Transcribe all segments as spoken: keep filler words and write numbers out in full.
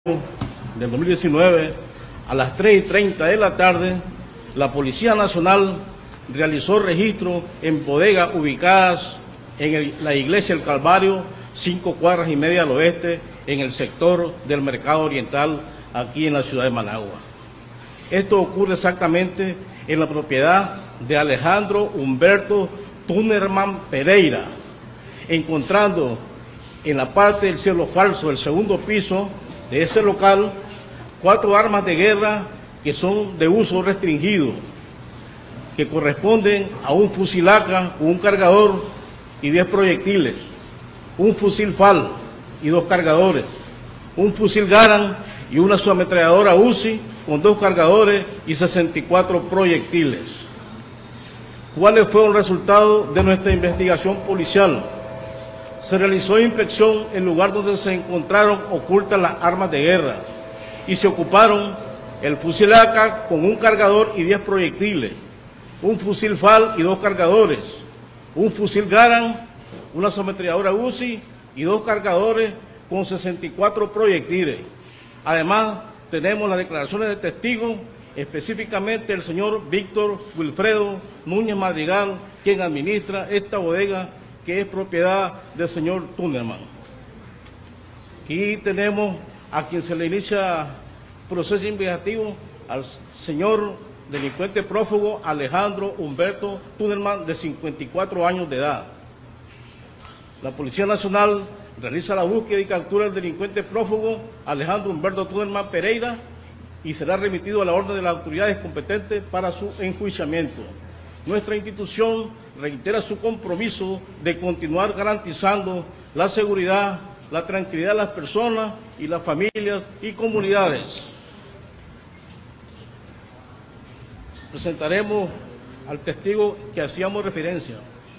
del dos mil diecinueve, a las tres y treinta de la tarde, la Policía Nacional realizó registro en bodegas ubicadas en el, la Iglesia del Calvario, cinco cuadras y media al oeste, en el sector del Mercado Oriental, aquí en la ciudad de Managua. Esto ocurre exactamente en la propiedad de Alejandro Humberto Tunerman Pereira, encontrando en la parte del cielo falso del segundo piso de ese local cuatro armas de guerra que son de uso restringido, que corresponden a un fusil A K con un cargador y diez proyectiles, un fusil F A L y dos cargadores, un fusil Garand y una subametralladora U Z I con dos cargadores y sesenta y cuatro proyectiles. ¿Cuáles fueron los resultados de nuestra investigación policial? Se realizó inspección en el lugar donde se encontraron ocultas las armas de guerra y se ocuparon el fusil A K con un cargador y diez proyectiles, un fusil F A L y dos cargadores, un fusil Garand, una subametralladora U Z I y dos cargadores con sesenta y cuatro proyectiles. Además, tenemos las declaraciones de testigos, específicamente el señor Víctor Wilfredo Núñez Madrigal, quien administra esta bodega que es propiedad del señor Tunerman. Aquí tenemos a quien se le inicia proceso investigativo, al señor delincuente prófugo Alejandro Humberto Tunerman, de cincuenta y cuatro años de edad. La Policía Nacional realiza la búsqueda y captura del delincuente prófugo Alejandro Humberto Tunerman Pereira y será remitido a la orden de las autoridades competentes para su enjuiciamiento. Nuestra institución reitera su compromiso de continuar garantizando la seguridad, la tranquilidad de las personas y las familias y comunidades. Presentaremos al testigo que hacíamos referencia.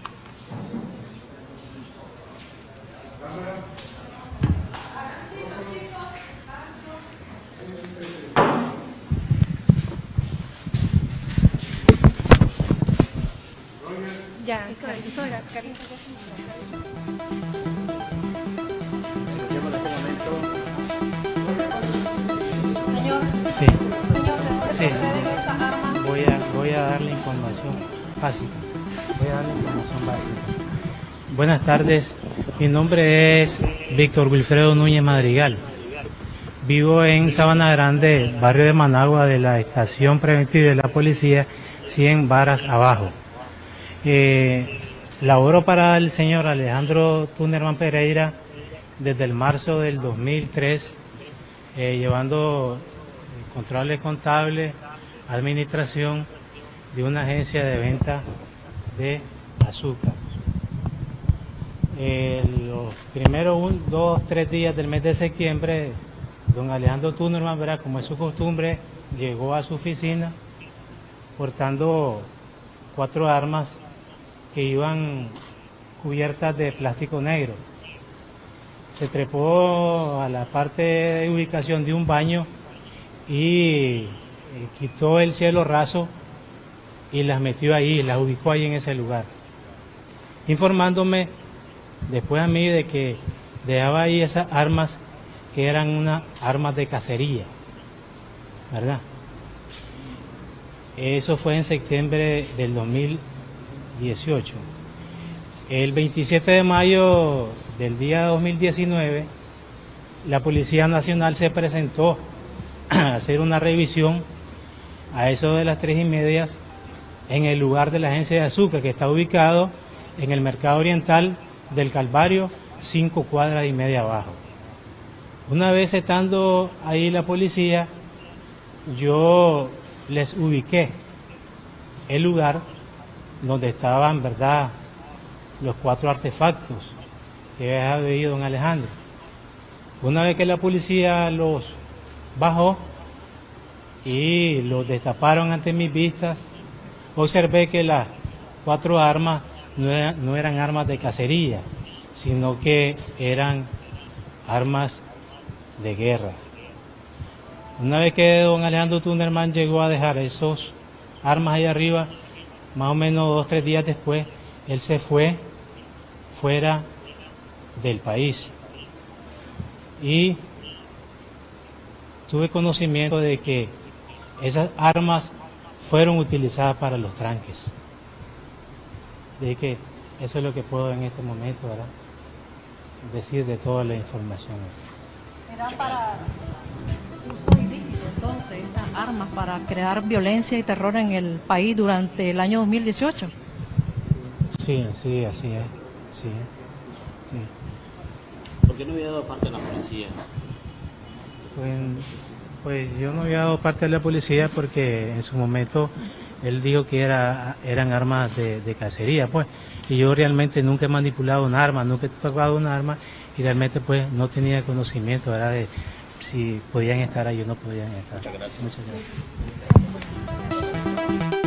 Ya, esto era Karina. Señor, sí. señor, ¿de dónde Sí. proceden estas armas? Voy a, voy a darle información básica. Voy a darle información básica. Buenas tardes. Mi nombre es Víctor Wilfredo Núñez Madrigal. Vivo en Sabana Grande, barrio de Managua, de la estación preventiva de la policía, cien varas abajo. Eh, laboro para el señor Alejandro Tunerman Pereira desde el marzo del dos mil tres, eh, llevando controles contables, administración de una agencia de venta de azúcar. Eh, los primeros un, dos, tres días del mes de septiembre, don Alejandro Tunerman, ¿verdad?, como es su costumbre, llegó a su oficina portando cuatro armas que iban cubiertas de plástico negro. Se trepó a la parte de ubicación de un baño y eh, quitó el cielo raso y las metió ahí, las ubicó ahí en ese lugar, informándome después a mí de que dejaba ahí esas armas que eran unas armas de cacería, ¿verdad? Eso fue en septiembre del dos mil dieciocho. El veintisiete de mayo del día dos mil diecinueve, la Policía Nacional se presentó a hacer una revisión a eso de las tres y media en el lugar de la agencia de azúcar, que está ubicado en el Mercado Oriental del Calvario, cinco cuadras y media abajo. Una vez estando ahí la policía, yo les ubiqué el lugar donde estaban, ¿verdad?, los cuatro artefactos que había oído don Alejandro. Una vez que la policía los bajó y los destaparon ante mis vistas, observé que las cuatro armas no eran, no eran armas de cacería, sino que eran armas de guerra. Una vez que don Alejandro Tunerman llegó a dejar esos armas ahí arriba, más o menos dos, tres días después, él se fue fuera del país. Y tuve conocimiento de que esas armas fueron utilizadas para los tranques. De que eso es lo que puedo en este momento, ¿verdad?, decir de toda la información. Era para uso ilícito, entonces, estas armas para crear violencia y terror en el país durante el año dos mil dieciocho. Sí, sí, así es. Sí, sí. ¿Por qué no había dado parte de la policía? Pues, pues yo no había dado parte de la policía porque en su momento él dijo que era, eran armas de, de cacería, pues, y yo realmente nunca he manipulado un arma, nunca he tocado un arma, y realmente pues no tenía conocimiento, ¿verdad?, de si podían estar ahí o no podían estar. Muchas gracias. Muchas gracias.